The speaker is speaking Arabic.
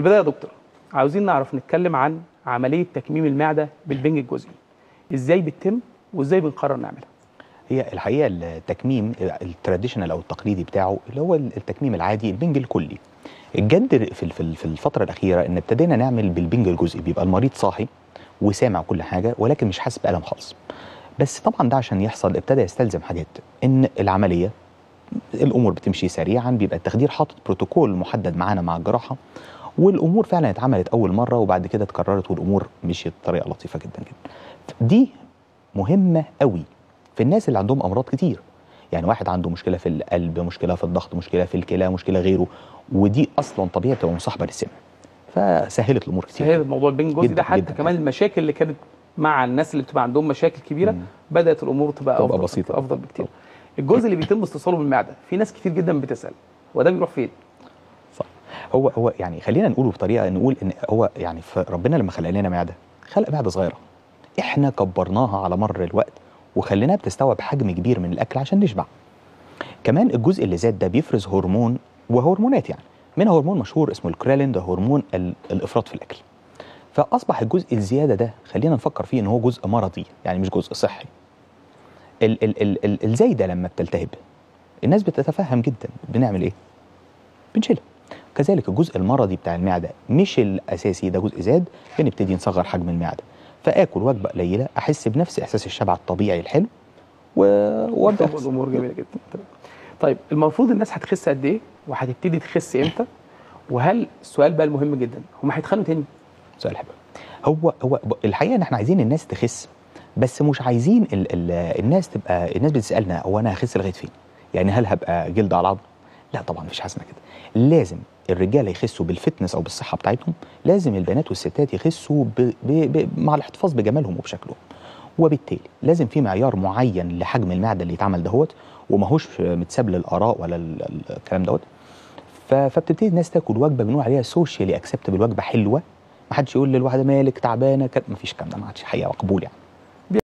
البدايه يا دكتور عاوزين نعرف نتكلم عن عمليه تكميم المعده بالبنج الجزئي، ازاي بتتم وازاي بنقرر نعملها؟ هي الحقيقه التكميم التراديشنال او التقليدي بتاعه اللي هو التكميم العادي البنج الكلي. الجد في الفتره الاخيره ان ابتدينا نعمل بالبنج الجزئي، بيبقى المريض صاحي وسامع كل حاجه ولكن مش حاسس بالم خالص. بس طبعا ده عشان يحصل ابتدى يستلزم حاجات، ان العمليه الامور بتمشي سريعا، بيبقى التخدير حاطط بروتوكول محدد معانا مع الجراحه، والامور فعلا اتعملت اول مره وبعد كده اتكررت والامور مشيت بطريقه لطيفه جدا جدا. دي مهمه قوي في الناس اللي عندهم امراض كتير، يعني واحد عنده مشكله في القلب، مشكله في الضغط، مشكله في الكلى، مشكله غيره، ودي اصلا طبيعي بتبقى مصاحبه للسن، فسهلت الامور كتير. سهلت موضوع البنج الجزئي ده، حتى جداً كمان المشاكل اللي كانت مع الناس اللي بتبقى عندهم مشاكل كبيره بدات الامور تبقى بسيطه افضل بكتير. الجزء اللي بيتم استصاله من المعده، في ناس كتير جدا بتسال وده بيروح فين؟ صح. هو يعني خلينا نقوله بطريقه، نقول ان هو يعني ربنا لما خلق لنا معده خلق معده صغيره، احنا كبرناها على مر الوقت وخليناها بتستوعب حجم كبير من الاكل عشان نشبع. كمان الجزء اللي زاد ده بيفرز هرمون وهرمونات، يعني منها هرمون مشهور اسمه الكريلين، ده هرمون الافراط في الاكل. فاصبح الجزء الزياده ده خلينا نفكر فيه ان هو جزء مرضي، يعني مش جزء صحي. الزايده لما بتلتهب الناس بتتفهم جدا بنعمل ايه؟ بنشيلها. كذلك الجزء المرضي بتاع المعده مش الاساسي، ده جزء زاد، بنبتدي نصغر حجم المعده، فاكل وجبه قليله احس بنفس احساس الشبع الطبيعي الحلو وابدا الامور جميله جدا. طيب المفروض الناس هتخس قد ايه وهتبتدي تخس امتى؟ وهل السؤال بقى المهم جدا، هم هيتخنوا تاني؟ سؤال حلو. هو الحقيقه ان احنا عايزين الناس تخس، بس مش عايزين الناس تبقى، الناس بتسالنا هو انا هخس لغايه فين؟ يعني هل هبقى جلد على عظم؟ لا طبعا مفيش حاجه اسمها كده. لازم الرجاله يخسوا بالفتنس او بالصحه بتاعتهم، لازم البنات والستات يخسوا مع الاحتفاظ بجمالهم وبشكلهم. وبالتالي لازم في معيار معين لحجم المعده اللي يتعمل دهوت، وماهوش متساب للاراء ولا الكلام دوت. فبتبتدي الناس تاكل وجبه بنقول عليها سوشيالي اكسبتبل، وجبه حلوه، ما حدش يقول للواحده مالك تعبانه، مفيش الكلام ده، ما عادش حقيقه مقبول يعني.